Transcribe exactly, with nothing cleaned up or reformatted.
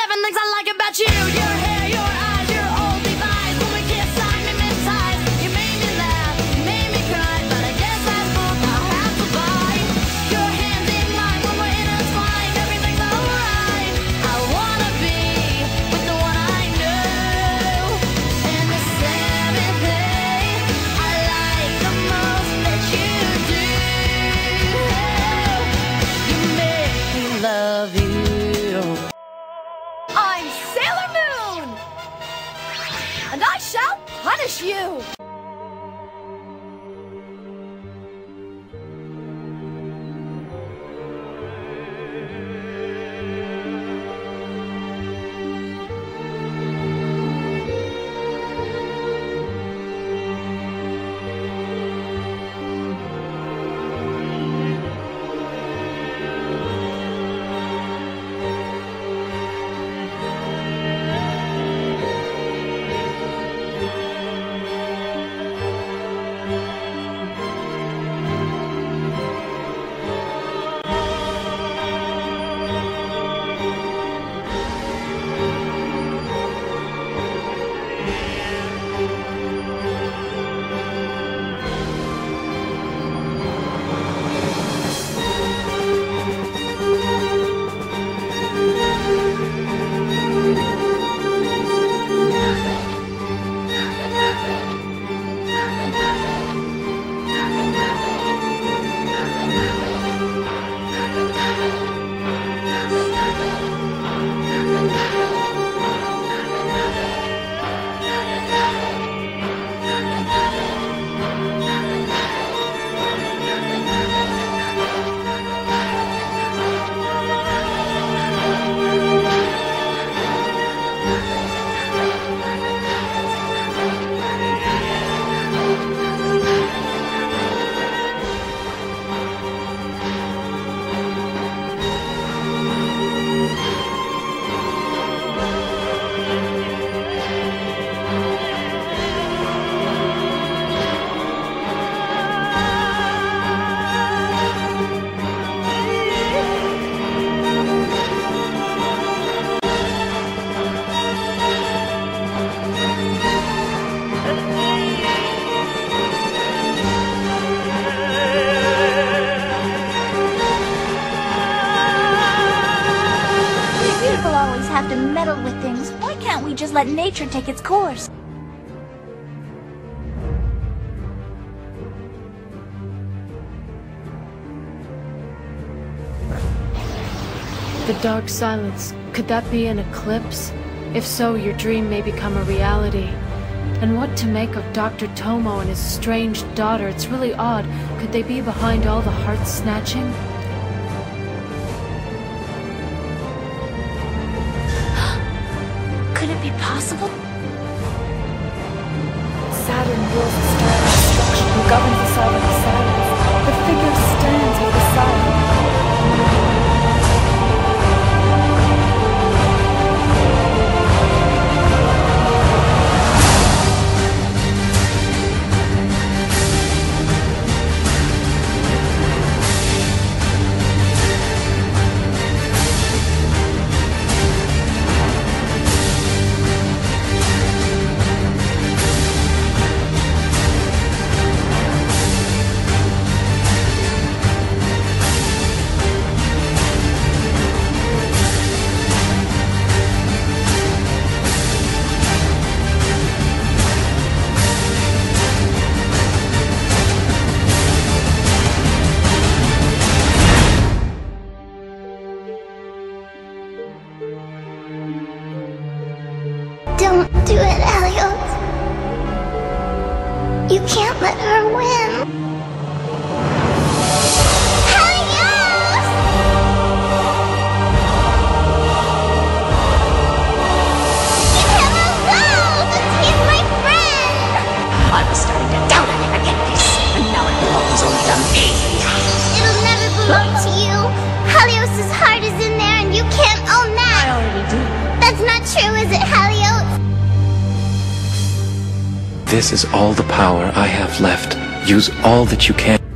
seven things I like about you. Your hair, your eyes, your old device. When we kiss, I'm hypnotized. You made me laugh, you made me cry, but I guess that's both I'll have to buy. Your hands in mine when we're intertwined. Everything's alright. I wanna be with the one I know. And the seventh thing I like the most that you do, you make me love you. I'm Sailor Moon, and I shall punish you. People always have to meddle with things. Why can't we just let nature take its course? The dark silence, could that be an eclipse? If so, your dream may become a reality. And what to make of Doctor Tomo and his strange daughter? It's really odd. Could they be behind all the heart-snatching? Could it be possible? Saturn rules the star of destruction and governs the sovereign of silence. The figure stands with the silence. Don't do it, Helios. You can't let her win. Helios! You cannot lose! He's my friend! I was starting to doubt I could get this, and now it belongs only to me. It'll never belong to you. Helios' heart is in there and you can't own that. I already do. That's not true, is it, Helios? This is all the power I have left. Use all that you can.